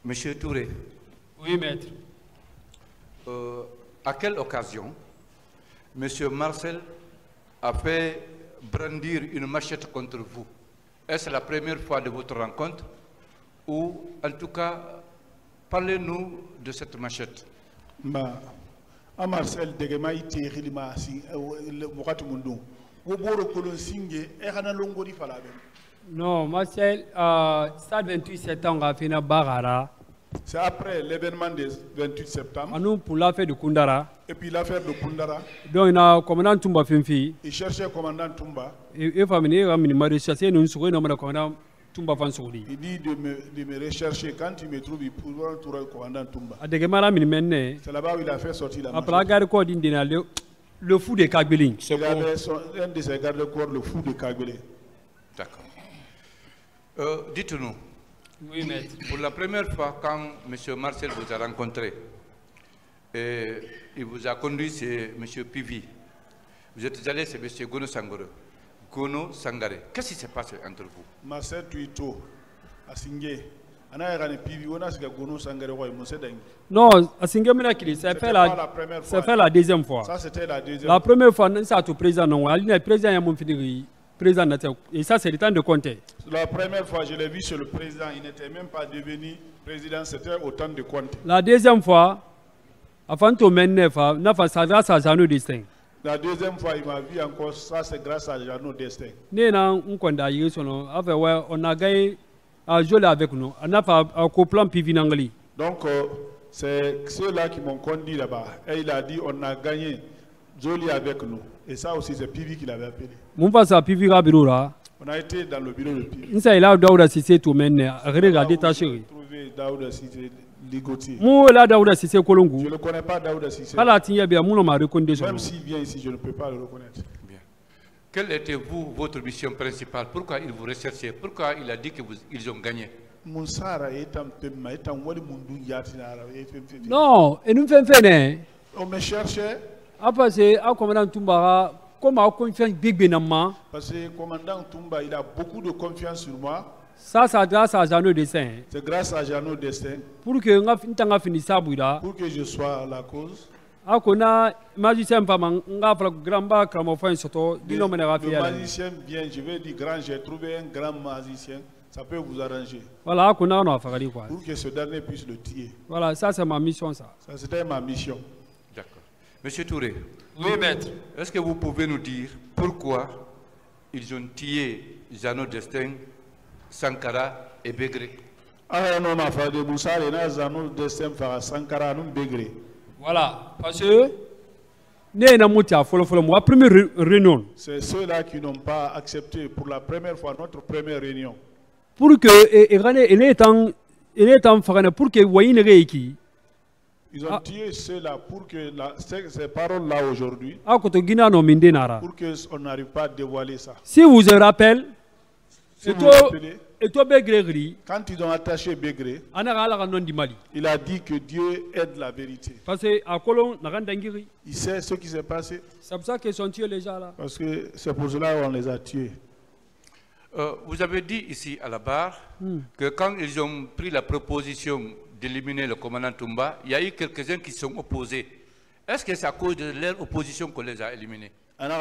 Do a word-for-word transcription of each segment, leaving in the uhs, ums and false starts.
Monsieur Touré. Oui, maître. Euh, à quelle occasion Monsieur Marcel a fait brandir une machette contre vous? Est-ce la première fois de votre rencontre? Ou en tout cas, parlez-nous de cette machette. Bah, à Marcel degema ite khilima si wakati mundu wo boro kolon singe e xana longori fala ben. Non, Marcel, euh, ça vingt-huit septembre a fait une barara. C'est après l'événement du vingt-huit septembre. À nous pour l'affaire de Kundara. Et puis l'affaire de Kundara. Donc, il y a le commandant Tumba Fimfi. Il cherchait le commandant Tumba. Et il faut venir à me chasser, nous sommes le commandant Tumba Fansouri. Il dit de me, de me rechercher quand il me trouve, il pourra trouver le commandant Tumba. C'est là-bas où il a fait sortir la machette. Après la garde corps le, le fou de Kagbelin. Il avait son, un de ses gardes corps, le fou de Kagbelin. D'accord. Euh, dites-nous. Oui, maître. Pour la première fois, quand M. Marcel vous a rencontré, et il vous a conduit, c'est M. Pivi. Vous êtes allé, c'est M. Gono Sangare. Gono Sangare. Qu'est-ce qui s'est passé entre vous? Marcel Tuito, à Singé. Non, à Singamina, ça fait la, ça fait la deuxième fois. Ça, c'était la deuxième La première fois, c'est à tout président, non, le président a mon fini. Président, et ça, c'est le temps de compter. La première fois, je l'ai vu sur le président, il n'était même pas devenu président, c'était au temps de compter. La deuxième fois, avant de mener, c'est grâce à Jeannot Destin. La deuxième fois, il m'a vu encore, ça, c'est grâce à Jeannot Destin. On a gagné à jouer avec nous. On a fait un coplan Pivi Nangali. Donc, euh, c'est ceux-là qui m'ont conduit là-bas. Et il a dit, on a gagné Joli avec nous. Et ça aussi, c'est Pivi qui l'avait appelé. Mon face à Pivi Rabirura. On a été dans le bureau de Pivi. Il s'est là Daouda Sissé tout mener. Regardez ta chérie. Trouvé Daouda Sissé ligotier. Moi là Daouda Sissé Kolongu. Je ne le connais pas Daouda Sissé. Pas la tigne bien, mon m'a reconnu. Même s'il vient ici, je ne peux pas le reconnaître. Bien. Quelle était vous votre mission principale? Pourquoi il vous recherchait? Pourquoi il a dit que vous, ils ont gagné? Non, et nous faisons faire. On me cherchait. Après c'est à commandant Tumbara. Comme a confiance big benamma. Parce que le commandant Tumba, il a beaucoup de confiance sur moi. Ça, c'est grâce à Jeannot Destin. C'est grâce à Jeannot Destin. Pour que nous finissons Pour que je sois la cause. Ah, qu'on a magicien pas man, on a fait grand bas comme enfin surtout. Le, le magicien vient, je vais dire grand, j'ai trouvé un grand magicien. Ça peut vous arranger. Voilà, qu'on a on a fait quoi. Pour que ce dernier puisse le tuer. Voilà, ça c'est ma mission ça. Ça c'était ma mission. D'accord. Monsieur Touré. Oui, maître. Est-ce que vous pouvez nous dire pourquoi ils ont tué Jeannot Destin, Sankara et Begré? Ah non, ma femme de Moussa, il y a Jeannot Destin, Sankara et Begré. Voilà, parce que première réunion. C'est ceux-là qui n'ont pas accepté pour la première fois notre première réunion. Pour que il est en il est en pour que Wayne Reiki. Ils ont tué ceux-là pour que la, ces, ces paroles-là aujourd'hui, pour qu'on n'arrive pas à dévoiler ça. Si vous vous rappelez, si vous rappelez, quand ils ont attaché Begré, il a dit que Dieu aide la vérité. Parce que il sait ce qui s'est passé. C'est pour ça qu'ils sont tués les gens là. Parce que c'est pour cela qu'on les a tués. Euh, vous avez dit ici à la barre hmm. que quand ils ont pris la proposition d'éliminer le commandant Tumba, il y a eu quelques-uns qui sont opposés. Est-ce que c'est à cause de leur opposition qu'on les a éliminés?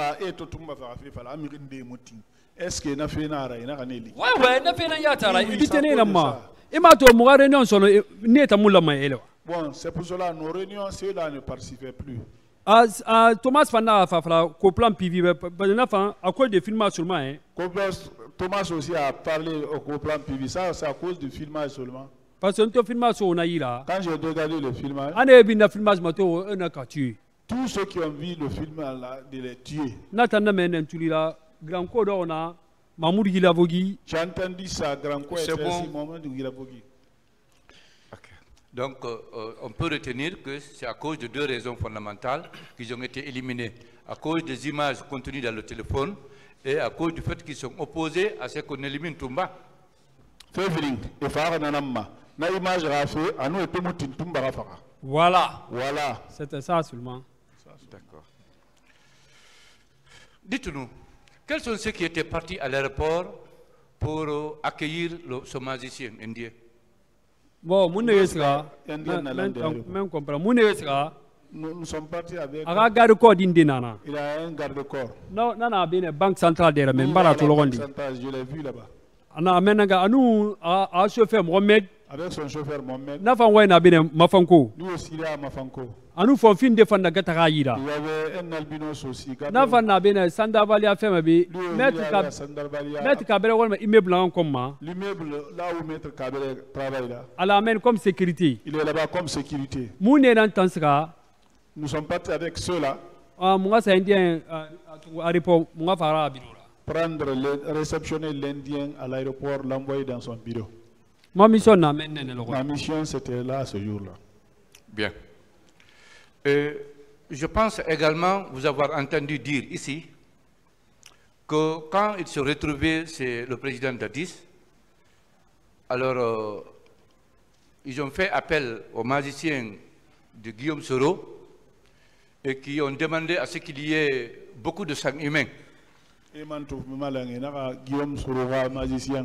Est-ce que n'a fait nara ina kaneli? Ouais ouais, n'a fait nara tara. Il tenait la main. Et ma to mo réunion son n'est ta moula mai ele. Bon, c'est pour cela nos réunions ceux-là ne participaient plus. Ah Thomas Fana fa fa ko plan P V ba na fa à cause des filmages seulement hein. Thomas aussi a parlé au plan P V, ça c'est à cause du filmage seulement. Parce que le filmage on a eu là. Quand j'ai regardé le filmage, on a vu le filmage mato on a tué. Tous ceux qui ont vu le film là de les tuer. Natana menen tulira grand code on a Mamoud Gilavogi. J'ai entendu ça grand code c'est bon. Mamoud Gilavogi. Donc, euh, on peut retenir que c'est à cause de deux raisons fondamentales qu'ils ont été éliminés. À cause des images contenues dans le téléphone et à cause du fait qu'ils sont opposés à ce qu'on élimine Tumba. Voilà. Voilà. C'était ça seulement. D'accord. Dites-nous, quels sont ceux qui étaient partis à l'aéroport pour accueillir le, ce magicien indien? Bon, mon nez sera. Indien n'a l'un des Même comprendre. Mon nez sera. Nous, nous sommes partis avec. Aga garde corps d'Indinana. Il a un garde-corps. Non, non, non, bien banque centrale de la même. Oui, Bara la tout le banque monde. centrale, je l'ai vu là-bas. Ana menaga anu a a chauffeur Mohamed. Avec son chauffeur Mohamed. Na fan wayna bine mafanko. Lui aussi il est à Mafanko. Anu fon fin defanda gata kayira. Il y avait un albinos aussi. Na fan na bine sanda vali afema bi. Lui aussi, Maître il est ka à Sandarbalia. Maître Kabere wala immeuble en commun. L'immeuble là où Maître Kabere travaille là. À la main comme sécurité. Il est là-bas comme sécurité. Moune nan tansra. Nous sommes partis avec ceux-là. Ah moi c'est indien à repos moi fara bidora. Prendre le, réceptionner l'Indien à l'aéroport, l'envoyer dans son bureau. Ma mission n'a mené le Ma mission c'était là ce jour-là. Bien. Euh, je pense également vous avoir entendu dire ici que quand il se retrouvait, c'est le président Dadis, alors euh, ils ont fait appel aux magiciens de Guillaume Soro et qui ont demandé à ce qu'il y ait beaucoup de sang humain. Guillaume Soro, magicien,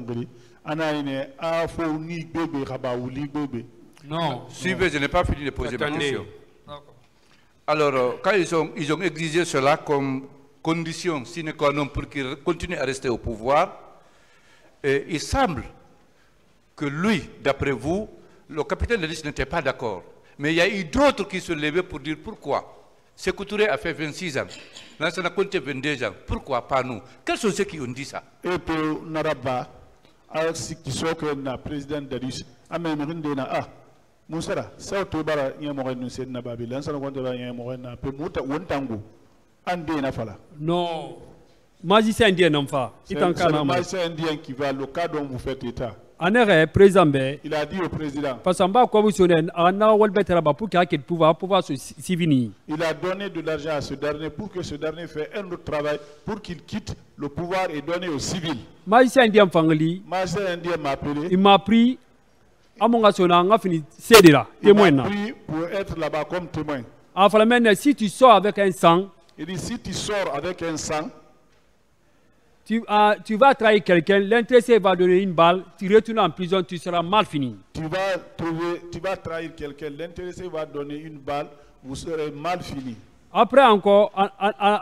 non, suivez, je n'ai pas fini de poser ma question. Alors, euh, quand ils ont, ils ont exigé cela comme condition sine qua non pour qu'il continue à rester au pouvoir, et il semble que lui, d'après vous, le capitaine de liste n'était pas d'accord. Mais il y a eu d'autres qui se levaient pour dire pourquoi. Sékou Touré a fait vingt-six ans, Lansana Conté vingt-deux ans. Pourquoi pas nous? Quels sont ceux qui ont dit ça? Et pour Naraba, avec ce qui sont que le président Dadis, a même rendez-vous. Ah, Moussara, ça tu bara yamore nous c'est nababi, Lansana Conté va yamore na pe muta wontangu, ande na fala. Non, magicien indien n'en fa. C'est le magicien indien qui va le cas dont vous faites état. Anere président be. Il a dit au président. Parce qu'on va commissionner ana walbetera ba pour qu'il pouvoir pouvoir se civini. Il a donné de l'argent à ce dernier pour que ce dernier fasse un autre travail pour qu'il quitte le pouvoir et donner aux civils. Magicien indien fangli. Magicien indien m'a appelé. Il m'a pris à mon assurant a fini c'est là témoin. Il m'a pris pour être là-bas comme témoin. Ah fallait maintenant si tu sors avec un sang. Il dit si tu sors avec un sang. Tu, uh, tu vas trahir quelqu'un, l'intéressé va donner une balle, tu retournes en prison, tu seras mal fini. Tu vas, trouver, tu vas trahir quelqu'un, l'intéressé va donner une balle, vous serez mal fini. Après encore, il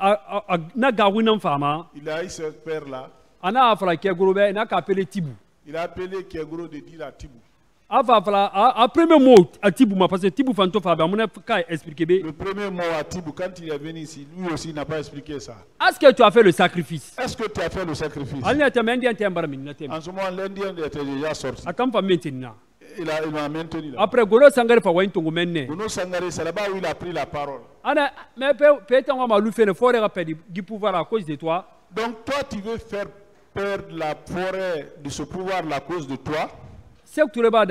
a eu ce père-là. Il a appelé Tibou. Il a appelé Kegoro de dire à Tibou. Après le mot à Tibou, parce que Tibou Fanto Faber, mon expliqué. Le premier mot à Tibou, quand il est venu ici, lui aussi n'a pas expliqué ça. Est-ce que tu as fait le sacrifice? Est-ce que tu as fait le sacrifice? En ce moment, l'Indien était déjà sorti. Il a, il m'a maintenu là. Après, Golo Sangare fa wain tongo menne. Golo Sangare, c'est là-bas où il a pris la parole. Ana, mais peut-être on va lui faire le forêt rapide du pouvoir à cause de toi. Donc toi, tu veux faire perdre la forêt de ce pouvoir à cause de toi? C'est que tu l'as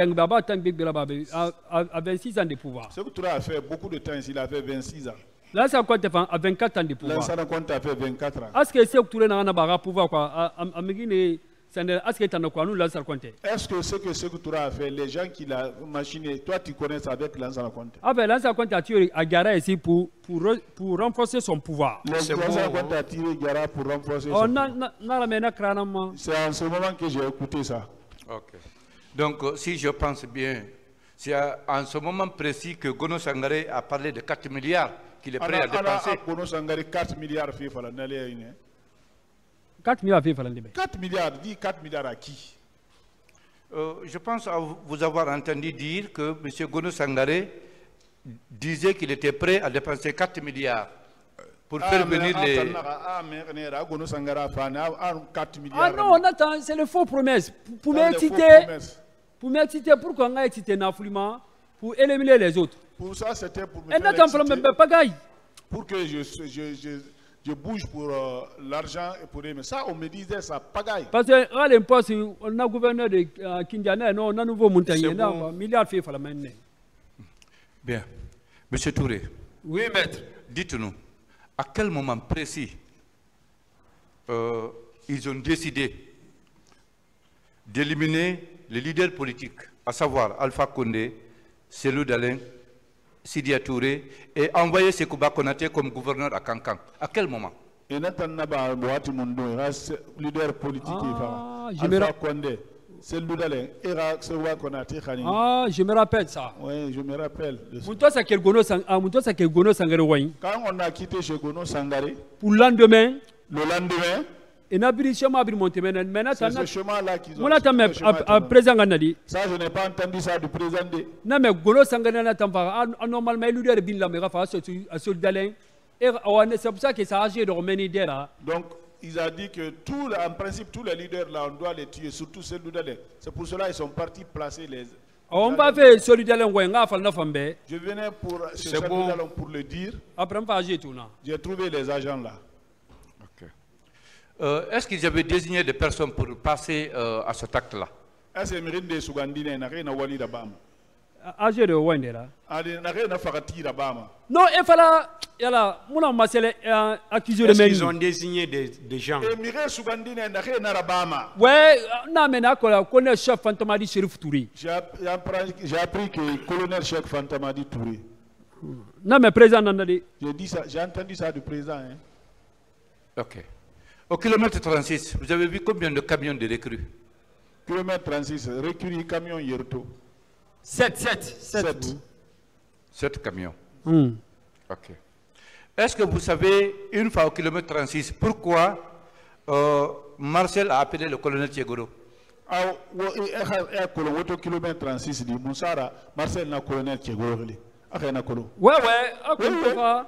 à vingt-six ans de pouvoir. C'est que tu as fait beaucoup de temps, il a fait vingt-six ans. Là, ça compte à vingt-quatre ans de pouvoir. Là, ça compte à fait vingt-quatre ans. Est-ce que c'est que tu as pouvoir quoi? Est-ce que tu as quoi? Nous, là, ça compte. Est-ce que c'est que ce que tu as fait, les gens qui l'ont machiné, toi, tu connais ça avec l'Ansara Conte? Ah ben, l'Ansara Conte a tiré à Gara ici pour, pour, pour renforcer son pouvoir. L'Ansara Conte a tiré Gara pour renforcer son pouvoir. C'est en ce moment que j'ai écouté ça. Ok. Donc, euh, si je pense bien, c'est en ce moment précis que Gono Sangaré a parlé de quatre milliards qu'il est prêt à dépenser. Gono Sangaré, quatre milliards fait fala n'allait une. quatre milliards fait fala n'allait. quatre milliards, dit quatre milliards à qui? euh, Je pense à vous avoir entendu dire que M. Gono Sangaré disait qu'il était prêt à dépenser quatre milliards pour faire venir les... Ah non, attends, c'est le faux promesse. Pour m'exciter, pour m'exciter, pourquoi on a excité Naflima pour éliminer les autres. Pour ça, c'était pour me faire exciter. Pour que je, je, je, je bouge pour euh, l'argent et pour aimer. Ça, on me disait ça, pagaille. Parce que à l'imposte, on a gouverneur de uh, Kindiana, non, on a nouveau montagne, bon. Milliard fait la main. Bien. Monsieur Touré. Oui, maître. Dites-nous. À quel moment précis euh, ils ont décidé d'éliminer les leaders politiques, à savoir Alpha Condé, Cellou Dalein, Sidya Touré, et envoyer Sekouba Konaté comme gouverneur à Kankan? À quel moment? Et leader politique, ah, Alpha Condé. Ah, je me rappelle ça. Oui, je me rappelle. Quand on a quitté chez Gono Sangaré, pour le lendemain, le lendemain, et n'a pas chemin à monter maintenant. C'est ce chemin-là qu'ils ont. À présent, ça, je n'ai pas entendu ça du président. Non, mais Gono Sangaré n'a pas normalement il lui a dit la méga face à ce dalin. Et c'est pour ça que ça a agi de remédier là. Donc, il a dit que tout, en principe, tous les leaders là, on doit les tuer, surtout ceux de Dalin. C'est pour cela qu'ils sont partis placer les. On va faire celui de Dalin. Je venais pour ce bon. pour le dire. Après, j'ai trouvé les agents là. Okay. Euh, Est-ce qu'ils avaient désigné des personnes pour passer euh, à cet acte-là? Est-ce que Mirinde Sougandine n'a rien à voir avec âgé de Wendera. Non, il fallait. Yala, mon masel accusé de Ils ont désigné des, des gens. Ouais, non, mais d'accord, colonel chef Fantomadi Chérif Touré. J'ai appris que le colonel chef Fantomadi Touré. Non, mais président Nandadi. J'ai dit ça, j'ai entendu ça du président. Hein. Ok. Au kilomètre trente-six, vous avez vu combien de camions de recrues? Kilomètre trente-six, recrues camions Yerto. sept, sept, sept. sept camions. Mm. Ok. Est-ce que vous savez, une fois au kilomètre trente-six, pourquoi euh, Marcel a appelé le colonel Thiegoro? Ah, au kilomètre trente-six, Marcel n'a colonel Thiegoro. Ouais, ouais,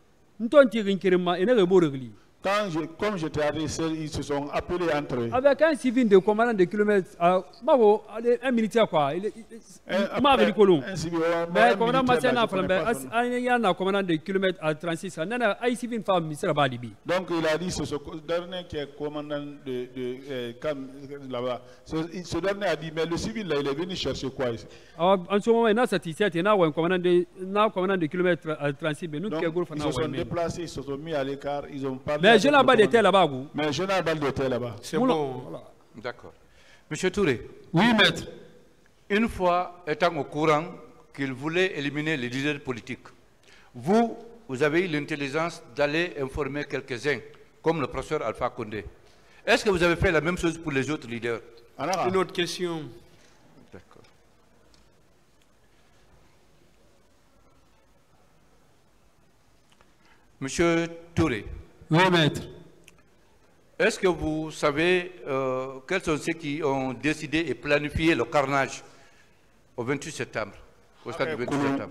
ouais. Quand je, comme j'étais adressé, ils se sont appelés entre eux. Avec un civil de commandant de kilomètres, euh, un militaire quoi. Il m'a dit colon. Mais commandant Massena Flambé, il y a un commandant de kilomètres à trente-six. Nana, un civil femme, ministre Balibi. Donc il a dit c'est ce dernier qui est commandant de, de euh, là-bas. Ce, ce dernier a dit mais le civil là, il est venu chercher quoi ici? En ce moment, il y a satisfait, il y a un commandant de, un commandant de kilomètres à trente-six. Mais nous qui ils se sont déplacés, ils se sont mis à l'écart, ils ont parlé. Mais je n'ai pas d'été là-bas. Mais je n'ai pas d'été là-bas. C'est bon. Voilà. D'accord. Monsieur Touré. Oui, maître. Une fois étant au courant qu'il voulait éliminer les leaders politiques, vous, vous avez eu l'intelligence d'aller informer quelques-uns, comme le professeur Alpha Condé. Est-ce que vous avez fait la même chose pour les autres leaders? Alors, une autre question. D'accord. Monsieur Touré. Oui, maître. Est-ce que vous savez euh, quels sont ceux qui ont décidé et planifié le carnage au vingt-huit septembre, au stade du vingt-huit septembre?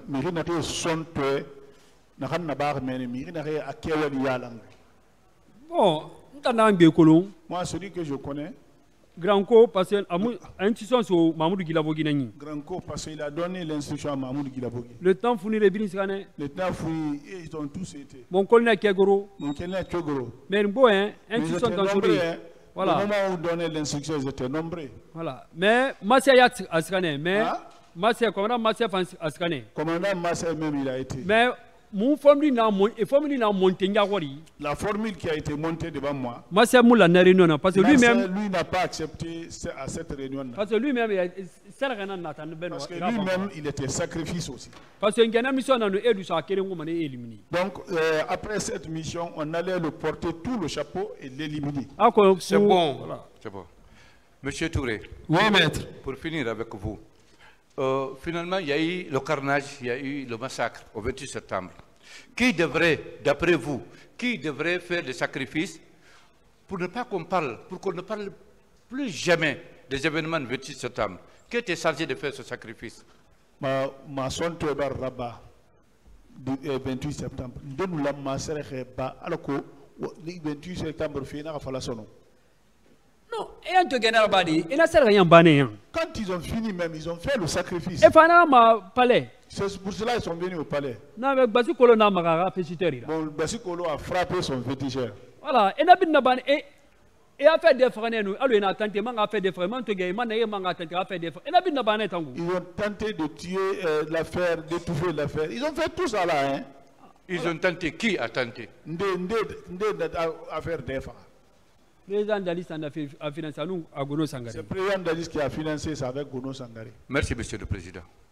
Bon, moi, celui que je connais, Grand Co, parce que l'institution sur Mahmoud Guilabogui. Grand Co, parce qu'il a donné l'instruction à Mahmoud Guilabogui. Le temps fournit les biniscanes. Le temps fournit, ils ont tous été. Mon colonel Kegoro. Mon colonel Kegoro. Mais bon, hein, institution dans ce pays. Voilà. Au moment où on donnait l'instruction, ils étaient nombreux. Voilà. Mais Massia Askane, mais Massia, commandant Massia Askane. Commandant Massia même, il a été. Mais mon formule n'a monté la formule qui a été montée devant moi. Massia Moula n'a réunion parce que lui-même lui n'a pas accepté à cette réunion. Parce que lui-même parce que lui-même il était sacrifice aussi. Parce que une mission dans le édu ça a éliminé. Donc euh, après cette mission, on allait le porter tout le chapeau et l'éliminer. Ah, c'est bon. Voilà, c'est bon. Monsieur Touré. Oui, maître. Pour finir avec vous. Euh, finalement, il y a eu le carnage, il y a eu le massacre au vingt-huit septembre. Qui devrait, d'après vous, qui devrait faire des sacrifices pour ne pas qu'on parle, pour qu'on ne parle plus jamais des événements du vingt-huit septembre? Qui était chargé de faire ce sacrifice? Ma ma son tobar rabat du vingt-huit septembre. Nous la massacre ba alors que le vingt-huit septembre fait na fala sono. Non, et un te général Badi, il n'a rien banné. Quand ils ont fini même, ils ont fait le sacrifice. Et pendant ma palais. C'est pour cela qu'ils sont venus au palais. Non, mais Basikolo n'a pas féticheur. Bon, Basikolo a frappé son féticheur. Voilà, et n'a pas et et a fait des frères nous. Alors il a tenté, man a fait des frères, man te gagne, man a tenté à faire des frères. Et n'a pas de tango. Ils ont tenté de tuer euh, l'affaire, d'étouffer l'affaire. Ils ont fait tout ça là, hein. Ils voilà. ont tenté, qui a tenté? Ndé, ndé, ndé, affaire d'E F A. Le président Dalis a financé à nous à Gono Sangaré. C'est le président Dalis qui a financé ça avec Gono Sangaré. Merci, Monsieur le Président.